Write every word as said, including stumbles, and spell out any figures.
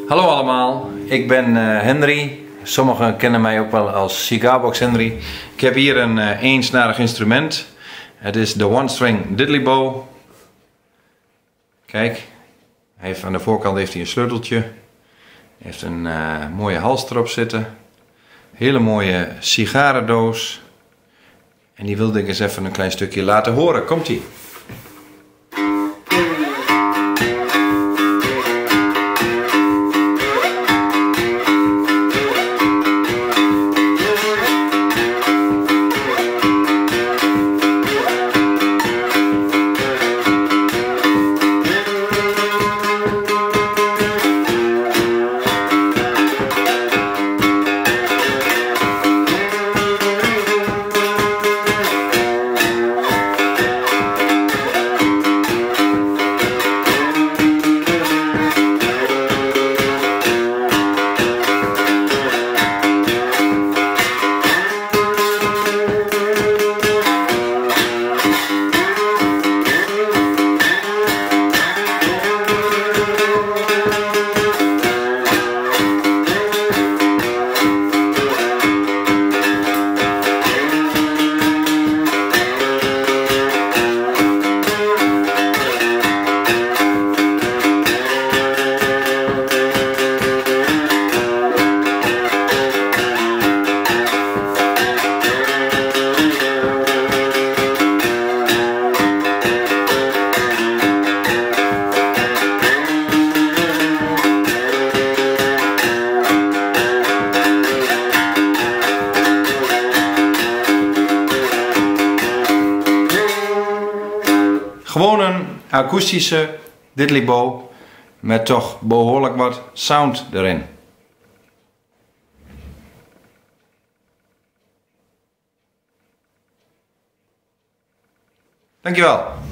Hallo allemaal, ik ben uh, Henri. Sommigen kennen mij ook wel als Cigarbox Henri. Ik heb hier een uh, eensnarig instrument. Het is de one string Diddley Bow. Kijk, hij heeft, aan de voorkant heeft hij een sleuteltje. Hij heeft een uh, mooie hals erop zitten. Hele mooie sigarendoos. En die wilde ik eens even een klein stukje laten horen. Komt-ie. Gewoon een akoestische Diddley Bow met toch behoorlijk wat sound erin. Dankjewel.